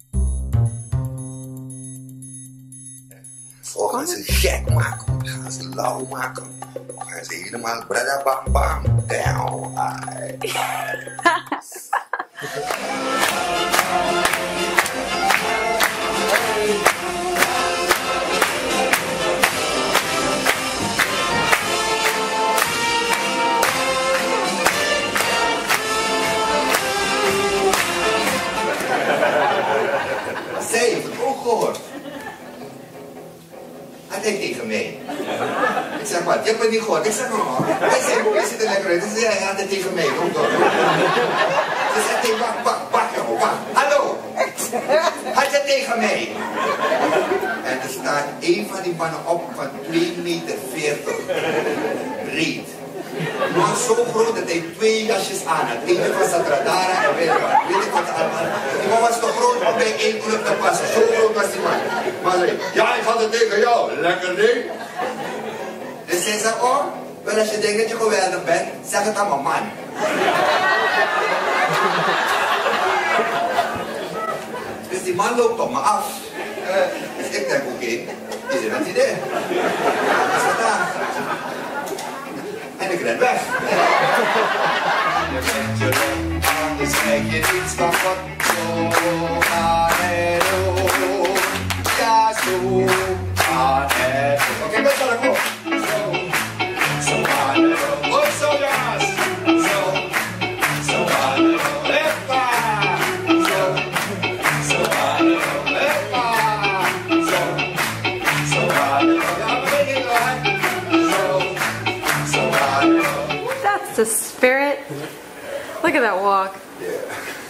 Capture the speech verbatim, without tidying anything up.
Of gaan ze gek maken, of gaan ze lauw maken, of gaan ze helemaal brada bam bam down. Ai. Zij heeft het ook gehoord. Hij denkt tegen mij. Ik zeg, wat, je hebt het niet gehoord. Ik zeg, oh, hij zei, hij zit er lekker uit. Hij zei, hij had het tegen mij. Kom door. Ze zegt, hey, wacht, wacht, wacht, jongen, wacht. Hallo. Had je tegen mij? En er staat een van die mannen op van twee meter veertig breed. Maar zo groot dat hij twee jasjes aan had. Eentje van Satradara en weet ik wat. Weet ik wat allemaal. Die man was te groot om bij één club te passen. Zo groot was die man. Maar zei, ja, ik had het tegen jou. Lekker ding. Dus hij zei, oh, wel als je denkt dat je geweldig bent, zeg het aan mijn man. Dus die man loopt op me af. Uh, dus ik denk, oké, okay, is er een idee? Is dat daar? En ik ren weg. Je bent je rond, anders krijg je niets van wat. Zo gaan het doen. Ja, zo gaan het doen. Oké, best wel goed. Zo, zo gaan het doen. Ook zo, jongens. Zo, zo gaan het doen. Heppa. Zo, zo gaan het doen. Heppa. Zo, zo gaan het doen. Ja, beweging door. Zo, zo gaan het doen. That's the spirit. Look at that walk. Yeah.